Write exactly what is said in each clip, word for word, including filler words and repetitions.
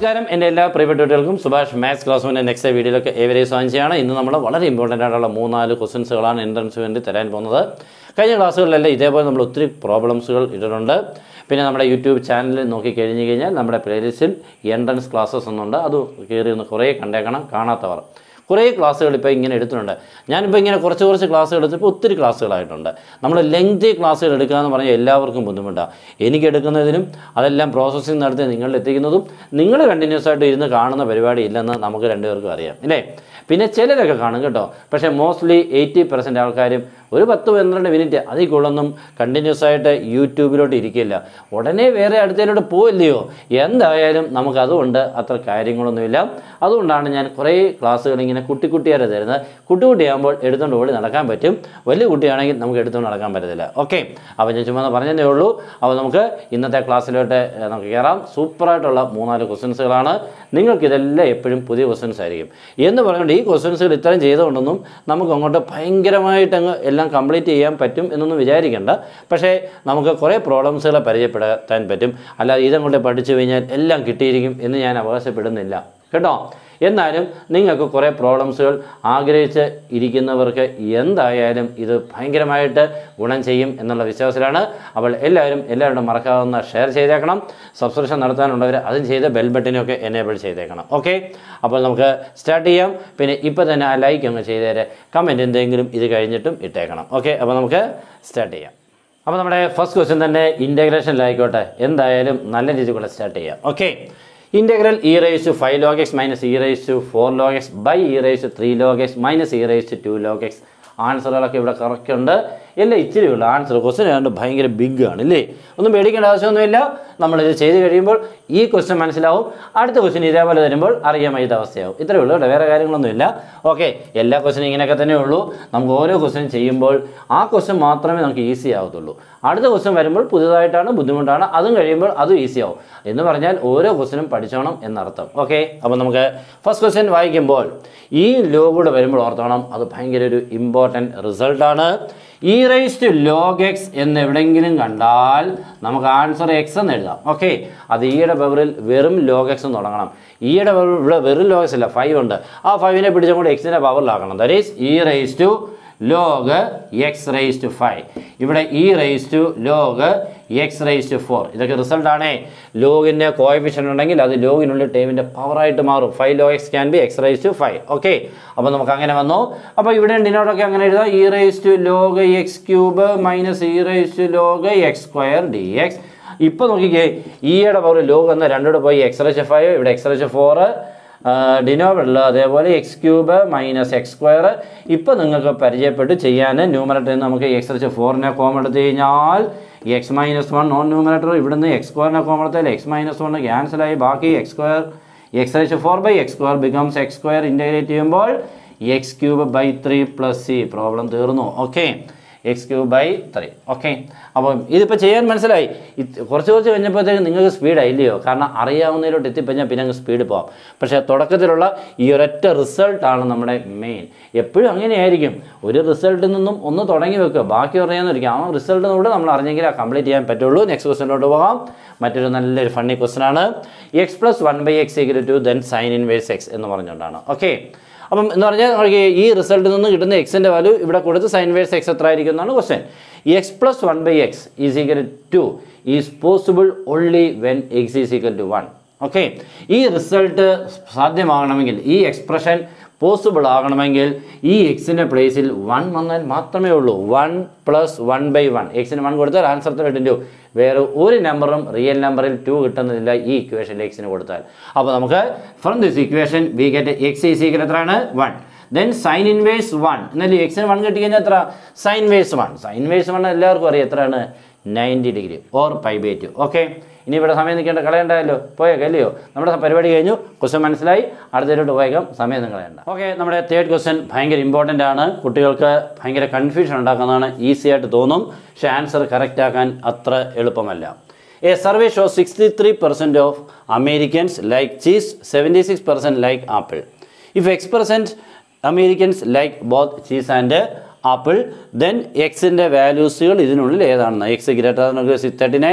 നമസ്കാരം, എൻ്റെ എല്ലാ പ്രിയപ്പെട്ട കുട്ടികൾക്കും സുഭാഷ് മാത്സ് ക്ലാസ് വണ്ണിൻ്റെ നെക്സ്റ്റ് വീഡിയോയിലൊക്കെ ഏവരെയും സ്വാഗതം ചെയ്യാണ്. ഇന്ന് നമ്മൾ വളരെ ഇമ്പോർട്ടൻ്റ് ആയിട്ടുള്ള മൂന്നാല് ക്വസ്റ്റൻസുകളാണ് എൻട്രൻസിന് വേണ്ടി തരാൻ പോകുന്നത്. കഴിഞ്ഞ ക്ലാസ്സുകളിലെല്ലാം ഇതേപോലെ നമ്മൾ ഒത്തിരി പ്രോബ്ലംസുകൾ ഇട്ടിട്ടുണ്ട്. പിന്നെ നമ്മുടെ യൂട്യൂബ് ചാനലിൽ നോക്കി കഴിഞ്ഞ് കഴിഞ്ഞാൽ നമ്മുടെ പ്ലേലിസ്റ്റിൽ എൻട്രൻസ് ക്ലാസ്സസ് ഒന്നുണ്ട്. അത് കയറി ഒന്ന് കുറേ കണ്ടേക്കണം, കാണാത്തവർ. കുറേ ക്ലാസ്സുകൾ ഇപ്പോൾ ഇങ്ങനെ എടുത്തിട്ടുണ്ട്. ഞാനിപ്പോൾ ഇങ്ങനെ കുറച്ച് കുറച്ച് ക്ലാസ്സുകൾ എടുത്തപ്പോൾ ഒത്തിരി ക്ലാസ്സുകളായിട്ടുണ്ട്. നമ്മൾ ലെങ്തി ക്ലാസ്സുകൾ എടുക്കുക എന്ന് പറഞ്ഞാൽ എല്ലാവർക്കും ബുദ്ധിമുട്ടാണ്. എനിക്ക് എടുക്കുന്നതിനും അതെല്ലാം പ്രോസസ്സിങ് നടത്തി നിങ്ങളിൽ എത്തിക്കുന്നതും നിങ്ങൾ കണ്ടിന്യൂസ് ആയിട്ട് ഇരുന്ന് കാണുന്ന പരിപാടി ഇല്ലെന്ന് നമുക്ക് രണ്ടുപേർക്കും അറിയാം, ഇല്ലേ? പിന്നെ ചിലരൊക്കെ കാണും കേട്ടോ. പക്ഷേ മോസ്റ്റ്ലി എയ്റ്റി പെർസെൻറ്റ് ആൾക്കാരും ഒരു പത്ത് പന്ത്രണ്ട് മിനിറ്റ് അതിൽ കൂടുതലൊന്നും കണ്ടിന്യൂസ് ആയിട്ട് യൂട്യൂബിലോട്ട് ഇരിക്കില്ല. ഉടനെ വേറെ അടുത്തതിലോട്ട് പോവില്ലയോ? എന്തായാലും നമുക്കതുകൊണ്ട് അത്ര കാര്യങ്ങളൊന്നുമില്ല. അതുകൊണ്ടാണ് ഞാൻ കുറേ ക്ലാസ്സുകൾ ഇങ്ങനെ കുട്ടി കുട്ടിയാരെ തരുന്നത്. കുട്ടി കുട്ടിയാകുമ്പോൾ എടുത്തുകൊണ്ട് ഓടി നടക്കാൻ പറ്റും. വലിയ കുട്ടിയാണെങ്കിൽ നമുക്ക് എടുത്തുകൊണ്ട് നടക്കാൻ പറ്റത്തില്ല. ഓക്കെ, അപ്പോൾ ഞാൻ ചുമ്മാ പറഞ്ഞതേ ഉള്ളൂ. അപ്പോൾ നമുക്ക് ഇന്നത്തെ ക്ലാസ്സിലോട്ട് നമുക്ക് കയറാം. സൂപ്പറായിട്ടുള്ള മൂന്നാല് ക്വസ്റ്റ്യൻസുകളാണ്. നിങ്ങൾക്കിതെല്ലാം എപ്പോഴും പുതിയ ക്വസ്റ്റ്യൻസ് ആയിരിക്കും എന്ന് പറഞ്ഞുകൊണ്ട് ഈ ക്വസ്റ്റ്യൻസുകൾ ഇത്രയും ചെയ്തുകൊണ്ടൊന്നും നമുക്ക് അങ്ങോട്ട് ഭയങ്കരമായിട്ട് അങ്ങ് എല്ലാം കംപ്ലീറ്റ് ചെയ്യാൻ പറ്റും എന്നൊന്നും വിചാരിക്കേണ്ട. പക്ഷേ നമുക്ക് കുറേ പ്രോബ്ലംസുകളെ പരിചയപ്പെടുത്താൻ പറ്റും. അല്ലാതെ ഇതങ്ങോട്ട് പഠിച്ചു കഴിഞ്ഞാൽ എല്ലാം കിട്ടിയിരിക്കും എന്ന് ഞാൻ അവകാശപ്പെടുന്നില്ല കേട്ടോ. എന്നാലും നിങ്ങൾക്ക് കുറേ പ്രോബ്ലംസുകൾ ആഗ്രഹിച്ച് ഇരിക്കുന്നവർക്ക് എന്തായാലും ഇത് ഭയങ്കരമായിട്ട് ഗുണം ചെയ്യും എന്നുള്ള വിശ്വാസത്തിലാണ്. അപ്പോൾ എല്ലാവരും എല്ലാവരും മറക്കാവുന്ന ഷെയർ ചെയ്തേക്കണം. സബ്സ്ക്രിപ്ഷൻ നടത്താനുള്ളവർ അതും ചെയ്ത് ബെൽ ബട്ടനൊക്കെ എനേബിൾ ചെയ്തേക്കണം. ഓക്കെ, അപ്പോൾ നമുക്ക് സ്റ്റാർട്ട് ചെയ്യാം. പിന്നെ ഇപ്പോൾ തന്നെ ആ ലൈക്ക് അങ്ങ് ചെയ്തേരെ, കമൻറ്റ് എന്തെങ്കിലും ഇത് കഴിഞ്ഞിട്ടും ഇട്ടേക്കണം. ഓക്കെ, അപ്പോൾ നമുക്ക് സ്റ്റാർട്ട് ചെയ്യാം. അപ്പോൾ നമ്മുടെ ഫസ്റ്റ് ക്വസ്റ്റ്യൻ തന്നെ ഇൻ്റഗ്രേഷനിലായിക്കോട്ടെ, എന്തായാലും നല്ല രീതിയിൽ കൂടെ സ്റ്റാർട്ട് ചെയ്യാം. Okay, integral e raised to five log x minus e raised to four log x by e raised to three log x minus e raised to two log x. ആൻസറുകളൊക്കെ ഇവിടെ correct ഉണ്ട്. എല്ലാം ഇച്ചിരി ഉള്ളു answer. Question ഏതാണ്ട് ഭയങ്കര big ആണ്, ഇല്ലേ? ഒന്നും പേടിക്കേണ്ട ആവശ്യമൊന്നുമില്ല. നമ്മളിത് ചെയ്ത് കഴിയുമ്പോൾ ഈ ക്വസ്റ്റ്യൻ മനസ്സിലാവും. അടുത്ത ക്വസ്റ്റ്യൻ ഇതേപോലെ വരുമ്പോൾ അറിയാൻ വയ്യാത്ത അവസ്ഥയാവും. ഇത്രയേ ഉള്ളൂ കേട്ടോ, വേറെ കാര്യങ്ങളൊന്നുമില്ല. ഓക്കെ, എല്ലാ ക്വസ്റ്റ്യനും ഇങ്ങനെയൊക്കെ തന്നെ ഉള്ളൂ. നമുക്ക് ഓരോ ക്വസ്റ്റ്യൻ ചെയ്യുമ്പോൾ ആ ക്വസ്റ്റ്യൻ മാത്രമേ നമുക്ക് ഈസി ആവത്തുള്ളൂ. അടുത്ത ക്വസ്റ്റ്യൻ വരുമ്പോൾ പുതുതായിട്ടാണ്, ബുദ്ധിമുട്ടാണ്. അതും കഴിയുമ്പോൾ അതും ഈസി ആവും. എന്ന് പറഞ്ഞാൽ ഓരോ ക്വസ്റ്റ്യനും പഠിച്ചോണം എന്നർത്ഥം. ഓക്കെ, അപ്പോൾ നമുക്ക് ഫസ്റ്റ് ക്വസ്റ്റ്യൻ വായിക്കുമ്പോൾ ഈ ലോ കൂടെ വരുമ്പോൾ ഓർത്തോണം, അത് ഭയങ്കര ഒരു ഇമ്പോർട്ടൻറ്റ് റിസൾട്ടാണ്. E raise to log x എന്ന് എവിടെയെങ്കിലും കണ്ടാൽ നമുക്ക് ആൻസർ എക്സ് എന്ന് എഴുതാം. ഓക്കെ, അത് ഈയുടെ പവറിൽ വെറും ലോഗ് എക്സ് എന്ന് തുടങ്ങണം. ഈയുടെ പവർ ഇവിടെ വെറും ലോഗ് എക്സ് ഇല്ല, ഫൈവ് ഉണ്ട്. ആ ഫൈവിനെ പിടിച്ചുകൊണ്ട് എക്സിൻ്റെ പവറിലാക്കണം. That is e raise to log x raise to five. ഇവിടെ e raise to log x raise to four. ഇതൊക്കെ റിസൾട്ടാണേ. ലോഗിൻ്റെ കോഎഫിഷ്യൻ്റ് ഉണ്ടെങ്കിൽ അത് ലോഗിനുള്ള ടേമിൻ്റെ പവറായിട്ട് മാറും. Five log x can be x raise to five. Okay, അപ്പോൾ നമുക്ക് അങ്ങനെ വന്നു. അപ്പോൾ ഇവിടെ ഡിനോട്ടൊക്കെ അങ്ങനെ എഴുതാം. E raise to log x cube minus e raise to log x square d x. ഇപ്പോൾ നോക്കിക്കേ, ഇയുടെ പവർ ലോഗ് എന്ന രണ്ടോടെ പോയി എക്സ് റൈസ് ഫൈവ്, ഇവിടെ എക്സ് റൈസ് ഫോറ് ഡിനോമിനേറ്ററിൽ അതേപോലെ x cube minus x square. ഇപ്പോൾ നിങ്ങൾക്ക് പരിചയപ്പെട്ട് ചെയ്യാൻ ന്യൂമറേറ്ററിൽ നിന്ന് നമുക്ക് എക്സ് റൈസ് ഫോറിനെ കോമൺ എടുത്തു കഴിഞ്ഞാൽ x minus one non numerator. ഇവിടുന്ന് എക്സ് സ്ക്വയറിനെ കോമൺ എടുത്താൽ എക്സ് മൈനസ് വൺ ക്യാൻസലായി, ബാക്കി x square x raise four by x square becomes x square. Integrate ചെയ്യുമ്പോൾ x cube by three plus c. Problem തീർന്നു. Okay, x cube by three. Okay, അപ്പം ഇതിപ്പോൾ ചെയ്യാൻ മനസ്സിലായി. കുറച്ച് കുറച്ച് കഴിഞ്ഞപ്പോഴത്തേക്ക് നിങ്ങൾക്ക് സ്പീഡായില്ലയോ? കാരണം അറിയാവുന്നതിലോട്ട് എത്തിക്കഴിഞ്ഞാൽ പിന്നെ അങ്ങ് സ്പീഡ് പോകാം. പക്ഷേ തുടക്കത്തിലുള്ള ഈ ഒരൊറ്റ റിസൾട്ടാണ് നമ്മുടെ മെയിൻ. എപ്പോഴും അങ്ങനെയായിരിക്കും. ഒരു റിസൾട്ടിൽ നിന്നും ഒന്ന് തുടങ്ങി വെക്കുക, ബാക്കി അറിയാമെന്നിരിക്കും. ആ റിസൾട്ടിനോട് നമ്മൾ അറിഞ്ഞെങ്കിൽ ആ കംപ്ലീറ്റ് ചെയ്യാൻ പറ്റുള്ളൂ. നെക്സ്റ്റ് ക്വസ്റ്റ്യനിലോട്ട് പോകാം. മറ്റൊരു നല്ലൊരു ഫണ്ണി ക്വസ്റ്റ്യൻ ആണ്. X plus one by x equal to then sine inverse x എന്ന് പറഞ്ഞുകൊണ്ടാണ്. ഓക്കെ, അപ്പം എന്ന് പറഞ്ഞാൽ നമുക്ക് ഈ റിസൾട്ടിൽ നിന്ന് കിട്ടുന്ന എക്സിൻ്റെ വാല്യൂ ഇവിടെ കൊടുത്ത് സൈൻ ഇൻവേഴ്സ് എക്സ് എത്ര ആയിരിക്കും എന്നാണ് question. X plus one by x is equal to is possible only when x is equal to one. Okay, ഈ റിസൾട്ട് സാധ്യമാകണമെങ്കിൽ, ഈ എക്സ്പ്രഷൻ പോസിബിൾ ആകണമെങ്കിൽ ഈ എക്സിൻ്റെ പ്ലേസിൽ വൺ വന്നാൽ മാത്രമേ ഉള്ളൂ. One plus one by one, എക്സിന് വൺ കൊടുത്താൽ ആൻസർ തേർട്ടി ടു. വേറെ ഒരു നമ്പറും റിയൽ നമ്പറിൽ ടു കിട്ടുന്നില്ല ഈ ഇക്വേഷനിൽ എക്സിന് കൊടുത്താൽ. അപ്പോൾ നമുക്ക് from this equation we get x is equal എത്രയാണ്? One. Then sine inverse one. എന്നാലും എക്സിന് വൺ കിട്ടി കഴിഞ്ഞാൽ എത്ര? Sine inverse one. Sine inverse one എല്ലാവർക്കും അറിയാം എത്രയാണ്? Ninety degree or pi by two. Okay, ഇനി ഇവിടെ സമയം നിൽക്കേണ്ട, കളയണ്ടല്ലോ, പോയേക്കാം അല്ലയോ? നമ്മുടെ പരിപാടി കഴിഞ്ഞു, ക്വസ്റ്റ്യൻ മനസ്സിലായി, അടുത്തതിലോട്ട് പോയേക്കാം, സമയം നിങ്ങൾ കളയണ്ട. ഓക്കെ, നമ്മുടെ തേർഡ് ക്വസ്റ്റ്യൻ ഭയങ്കര ഇമ്പോർട്ടൻ്റ് ആണ്. കുട്ടികൾക്ക് ഭയങ്കര കൺഫ്യൂഷൻ ഉണ്ടാക്കുന്നതാണ്. ഈസി ആയിട്ട് തോന്നും, പക്ഷേ ആൻസർ കറക്റ്റ് ആക്കാൻ അത്ര എളുപ്പമല്ല. A survey show sixty three percent of Americans like cheese, seventy six percent like apple. If x percent Americans like both cheese and apple, then എക്സിൻ്റെ വാല്യൂസുകൾ ഇതിനുള്ളിൽ ഏതാണെന്ന്? X greater thirty nine,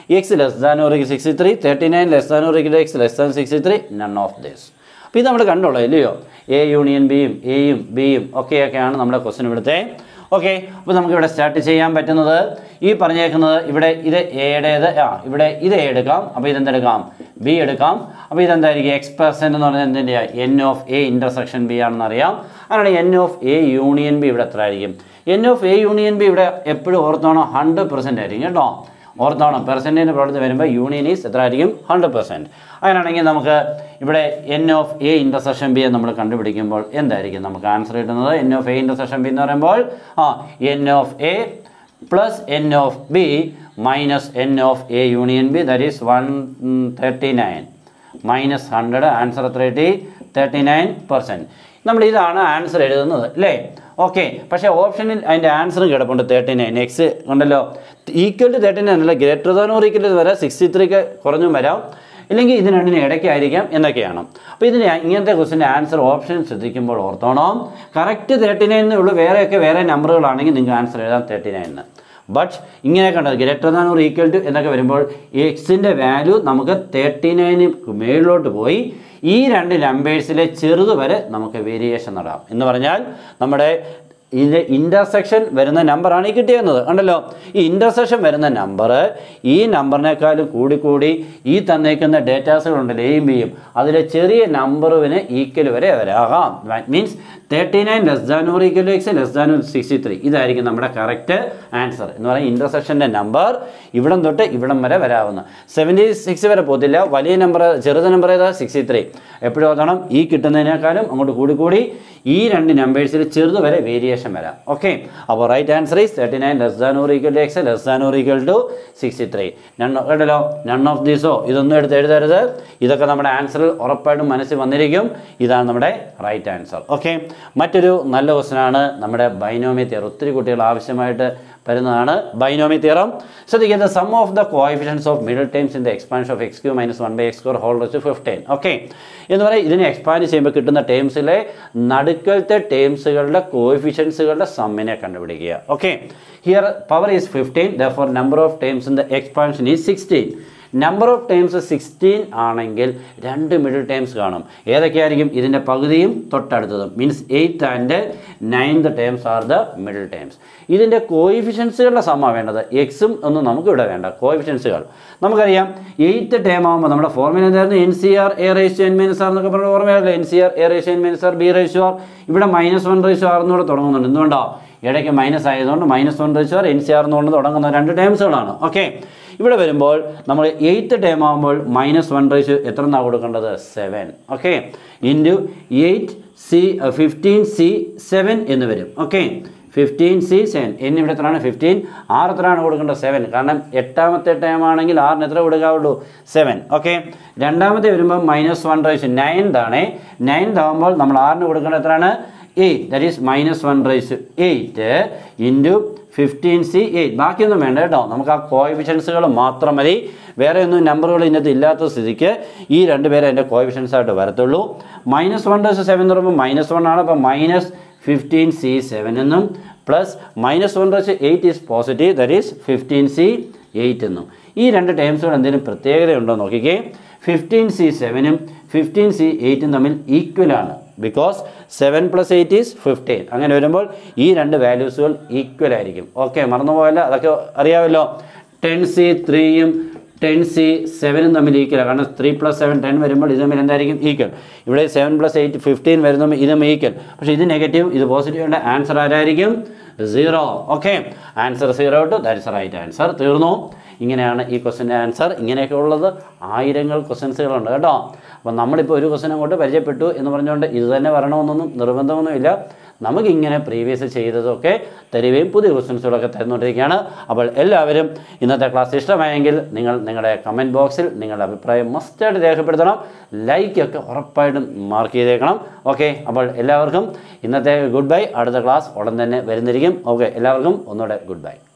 x less than or equal sixty three, thirty nine less than or equal x less than sixty three, none of this. അപ്പോൾ ഇത് നമ്മൾ കണ്ടോളൂ ഇല്ലയോ? A union ബിയും എയും ബിയും ഒക്കെയൊക്കെയാണ് നമ്മുടെ ക്വസ്റ്റ്യൻ ഇവിടുത്തെ. ഓക്കെ, അപ്പോൾ നമുക്കിവിടെ സ്റ്റാർട്ട് ചെയ്യാൻ പറ്റുന്നത് ഈ പറഞ്ഞേക്കുന്നത് ഇവിടെ ഇത് എയുടേത്, ആ ഇവിടെ ഇത് എ എടുക്കാം, അപ്പോൾ ഇതെന്തെടുക്കാം? ബി എടുക്കാം. അപ്പോൾ ഇതെന്തായിരിക്കും? എക്സ് പെർസെൻറ്റ് എന്ന് പറഞ്ഞാൽ എന്തിൻ്റെ n of a intersection b ആണെന്ന് അറിയാം. അങ്ങനെ n of a union b ഇവിടെ എത്ര ആയിരിക്കും? N of a union b ഇവിടെ എപ്പോഴും ഓർത്തോണം ഹൺഡ്രഡ് പെർസെൻറ്റ് ആയിരിക്കും കേട്ടോ. ഓർത്തോണം പെർസെൻറ്റേജിൻ്റെ പ്രവർത്തി വരുമ്പോൾ യൂണിയൻ ഈസ് എത്ര ആയിരിക്കും? Hundred percent. അങ്ങനെയാണെങ്കിൽ നമുക്ക് ഇവിടെ n of a intersection b നമ്മൾ കണ്ടുപിടിക്കുമ്പോൾ എന്തായിരിക്കും നമുക്ക് ആൻസർ കിട്ടുന്നത്? N of a intersection b എന്ന് പറയുമ്പോൾ ആ n of a plus n of b minus n of a union b, that is one thirty nine minus hundred. Answer എത്ര കിട്ടി? Thirty nine percent. നമ്മൾ ഇതാണ് ആൻസർ എഴുതുന്നത് അല്ലേ? ഓക്കെ, പക്ഷേ ഓപ്ഷനിൽ അതിൻ്റെ ആൻസറും കിടപ്പുണ്ട് തേർട്ടി നയൻ. എക്സ് ഉണ്ടല്ലോ, ഈക്വൽ ടു തേർട്ടി നയൻ അല്ല, greater than or equal to വരാം, സിക്സ്റ്റി ത്രീക്ക് കുറഞ്ഞും വരാം, ഇല്ലെങ്കിൽ ഇതിന് രണ്ടിന് ഇടയ്ക്കായിരിക്കാം എന്നൊക്കെയാണ്. അപ്പോൾ ഇതിന് ഇങ്ങനത്തെ ക്വസ്റ്റിൻ്റെ ആൻസർ ഓപ്ഷൻ ശ്രദ്ധിക്കുമ്പോൾ ഓർത്തോണം കറക്റ്റ് തേർട്ടി നയൻ ഉള്ളൂ. വേറെയൊക്കെ വേറെ നമ്പറുകളാണെങ്കിൽ നിങ്ങൾക്ക് ആൻസർ എഴുതാം തേർട്ടി നയനിന്. ബട്ട് ഇങ്ങനെ കണ്ടത് greater than or equal to എന്നൊക്കെ വരുമ്പോൾ എക്സിൻ്റെ വാല്യൂ നമുക്ക് തേർട്ടി നയന് മേളിലോട്ട് പോയി ഈ രണ്ട് നമ്പേഴ്സിലെ ചെറുത് വരെ നമുക്ക് വേരിയേഷൻ നടാം. എന്ന് പറഞ്ഞാൽ നമ്മുടെ ഇതിൻ്റെ ഇൻ്റർസെക്ഷൻ വരുന്ന നമ്പറാണ് ഈ കിട്ടിയിരുന്നത് കണ്ടല്ലോ. ഈ ഇൻ്റർസെക്ഷൻ വരുന്ന നമ്പർ ഈ നമ്പറിനേക്കാളും കൂടിക്കൂടി ഈ തന്നേക്കുന്ന ഡേറ്റാസുകളുണ്ടല്ലോ എയും ബിയും അതിലെ ചെറിയ നമ്പറിന് ഈക്വൽ വരെ വരാകാം. That means thirty nine less than or equal to x less than sixty three ഇതായിരിക്കും നമ്മുടെ കറക്റ്റ് ആൻസർ. എന്ന് പറയുന്നത് ഇൻ്റർസെക്ഷൻ്റെ നമ്പർ ഇവിടം തൊട്ട് ഇവിടം വരെ വരാവുന്ന സെവൻറ്റി സിക്സ് വരെ പോകത്തില്ല. വലിയ നമ്പർ ചെറുത നമ്പർ ഏതാ? Sixty three. എപ്പോഴും ഓർക്കണം ഈ കിട്ടുന്നതിനേക്കാളും അങ്ങോട്ട് കൂടിക്കൂടി ഈ രണ്ട് നമ്പേഴ്സിൽ ചെറുത് വരെ വേരിയേഷൻ വരാം. ഓക്കെ, അപ്പോൾ right answer is thirty nine less than or equal to x less than or equal to sixty three. None കേട്ടല്ലോ, നൺ ഓഫ് ദീസോ ഇതൊന്നും എടുത്ത് എഴുതരുത്. ഇതൊക്കെ നമ്മുടെ ആൻസറിൽ ഉറപ്പായിട്ടും മനസ്സിൽ വന്നിരിക്കും. ഇതാണ് നമ്മുടെ റൈറ്റ് ആൻസർ. ഓക്കെ, മറ്റൊരു നല്ല ക്വസ്റ്റ്യനാണ് നമ്മുടെ ബൈനോമി തിയറം. ഒത്തിരി കുട്ടികൾ ആവശ്യമായിട്ട് വരുന്നതാണ് ബൈനോമി തിയറം. ശ്രദ്ധിക്കുക, the sum of the coefficients of middle terms in the expansion of x cube minus one by x square whole raise to fifteen. Okay, എന്ന് പറയുക ഇതിനെ എക്സ്പാൻഡ് ചെയ്യുമ്പോൾ കിട്ടുന്ന ടേംസിലെ നടുക്കലത്തെ ടേംസുകളുടെ കോഎഫിഷ്യൻസുകളുടെ സമ്മിനെ കണ്ടുപിടിക്കുക. Okay, here power is fifteen, therefore number of terms in the expansion is sixteen. Number of terms sixteen ആണെങ്കിൽ രണ്ട് മിഡിൽ ടേംസ് കാണും. ഏതൊക്കെയായിരിക്കും? ഇതിൻ്റെ പകുതിയും തൊട്ടടുത്തതും, means eighth and ninth terms are the middle terms. ഇതിൻ്റെ കോഎഫിഷ്യൻസുകളുടെ സമ്മ വേണ്ടത്. എക്സും ഒന്നും നമുക്ക് ഇവിടെ വേണ്ട. കോഎഫിഷ്യൻസുകൾ നമുക്കറിയാം. എയ്ത്ത് ടേം ആകുമ്പോൾ നമ്മുടെ ഫോർമുല എന്തായിരുന്നു? N c r a ratio n minus r എന്നൊക്കെ പറഞ്ഞ ഓർമ്മയല്ലേ? N c r a ratio n minus r b ratio r. ഇവിടെ മൈനസ് വൺ റേഷ്യോ ആർ എന്നൂടെ തുടങ്ങുന്നുണ്ട്. എന്തുകൊണ്ടോ? ഇടയ്ക്ക് മൈനസ് ആയതുകൊണ്ട് minus one ratio r n c r എന്നുകൊണ്ട് തുടങ്ങുന്ന രണ്ട് ടേംസുകളാണ്. ഓക്കെ, ഇവിടെ വരുമ്പോൾ നമ്മൾ എയ്ത്ത് ടേം ആകുമ്പോൾ മൈനസ് വൺ റേഷ്യോ എത്ര എന്നാണ് കൊടുക്കേണ്ടത്? Seven. Okay, into eight c fifteen c seven എന്ന് വരും. Okay, fifteen c seven. N ഇവിടെ എത്രയാണ്? ഫിഫ്റ്റീൻ. ആർ എത്രയാണ് കൊടുക്കേണ്ടത്? സെവൻ. കാരണം എട്ടാമത്തെ ടേം ആണെങ്കിൽ ആറിന് എത്ര കൊടുക്കാവുള്ളൂ? സെവൻ. ഓക്കെ, രണ്ടാമത്തെ വരുമ്പോൾ മൈനസ് വൺ റേഷ്യോ നയൻത് ആണ്. നയൻത് ആകുമ്പോൾ നമ്മൾ ആറിന് കൊടുക്കേണ്ടത് എത്രയാണ്? Eight. That is minus one ratio eight into fifteen c eight. ബാക്കിയൊന്നും വേണ്ട കേട്ടോ, നമുക്ക് ആ കോഎഫിഷ്യൻസുകൾ മാത്രം മതി. വേറെ ഒന്നും നമ്പറുകൾ ഇതിനകത്ത് ഇല്ലാത്ത സ്ഥിതിക്ക് ഈ രണ്ട് പേരെ എൻ്റെ കോഎഫിഷ്യൻസ് ആയിട്ട് വരത്തുള്ളൂ. മൈനസ് വൺ റേഷ്യോ സെവൻ എന്ന് പറയുമ്പോൾ മൈനസ് വൺ ആണ്. അപ്പോൾ മൈനസ് ഫിഫ്റ്റീൻ സി സെവൻ എന്നും plus minus one ratio eight is positive, that is fifteen c eight എന്നും. ഈ രണ്ട് ടേംസുകൾ എന്തെങ്കിലും പ്രത്യേകതയുണ്ടോ നോക്കിക്കേ. ഫിഫ്റ്റീൻ സി സെവനും ഫിഫ്റ്റീൻ സി എയ്റ്റും തമ്മിൽ ഈക്വലാണ്. Because seven plus eight is fifteen. അങ്ങനെ വരുമ്പോൾ ഈ രണ്ട് വാല്യൂസുകൾ ഈക്വൽ ആയിരിക്കും. ഓക്കെ, മറന്നുപോയല്ലോ, അതൊക്കെ അറിയാമല്ലോ. ടെൻ സി ത്രീയും ടെൻ സി സെവനും തമ്മിൽ ഈക്വലാണ്. കാരണം ത്രീ പ്ലസ് സെവൻ ടെൻ വരുമ്പോൾ ഇത് തമ്മിൽ എന്തായിരിക്കും? ഈക്വൽ. ഇവിടെ സെവൻ പ്ലസ് എയ്റ്റ് ഫിഫ്റ്റീൻ വരുമ്പോൾ ഇത് തമ്മിൽ ഈക്വൽ. പക്ഷേ ഇത് നെഗറ്റീവ്, ഇത് പോസിറ്റീവ്. വേണ്ട ആൻസർ ആരായിരിക്കും? Zero. Okay, answer zero to that's right answer. തീർന്നു. ഇങ്ങനെയാണ് ഈ ക്വസ്റ്റിൻ്റെ ആൻസർ. ഇങ്ങനെയൊക്കെ ഉള്ളത് ആയിരങ്ങൾ ക്വസ്റ്റ്യൻസുകളുണ്ട് കേട്ടോ. അപ്പം നമ്മളിപ്പോൾ ഒരു ക്വസ്റ്റ്യൻ അങ്ങോട്ട് പരിചയപ്പെട്ടു എന്ന് പറഞ്ഞുകൊണ്ട് ഇത് തന്നെ വരണമെന്നൊന്നും നിർബന്ധമൊന്നുമില്ല. നമുക്കിങ്ങനെ പ്രീവിയസ് ചെയ്തതൊക്കെ തരികയും പുതിയ ക്വസ്റ്റ്യൻസുകളൊക്കെ തരുന്നുകൊണ്ടിരിക്കുകയാണ്. അപ്പോൾ എല്ലാവരും ഇന്നത്തെ ക്ലാസ് ഇഷ്ടമായെങ്കിൽ നിങ്ങൾ നിങ്ങളുടെ കമൻറ്റ് ബോക്സിൽ നിങ്ങളുടെ അഭിപ്രായം മസ്റ്റായിട്ട് രേഖപ്പെടുത്തണം. ലൈക്കൊക്കെ ഉറപ്പായിട്ടും മാർക്ക് ചെയ്തേക്കണം. ഓക്കെ, അപ്പോൾ എല്ലാവർക്കും ഇന്നത്തെ ഗുഡ് ബൈ. അടുത്ത ക്ലാസ് ഉടൻ തന്നെ വരുന്നിരിക്കും. ഓക്കെ, എല്ലാവർക്കും ഒന്നുകൂടെ ഗുഡ് ബൈ.